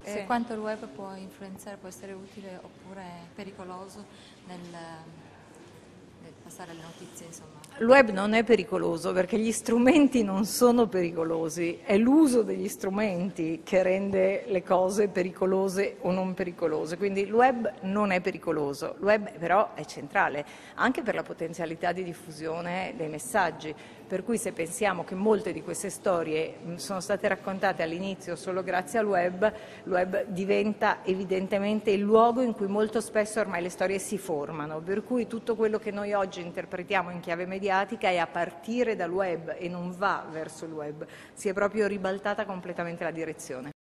Sì. Quanto il web può influenzare, può essere utile oppure pericoloso nel passare le notizie, insomma? Il web non è pericoloso perché gli strumenti non sono pericolosi, è l'uso degli strumenti che rende le cose pericolose o non pericolose, quindi il web non è pericoloso, il web però è centrale anche per la potenzialità di diffusione dei messaggi, per cui se pensiamo che molte di queste storie sono state raccontate all'inizio solo grazie al web diventa evidentemente il luogo in cui molto spesso ormai le storie si formano, per cui tutto quello che noi oggi interpretiamo in chiave mediatica è a partire dal web e non va verso il web, si è proprio ribaltata completamente la direzione.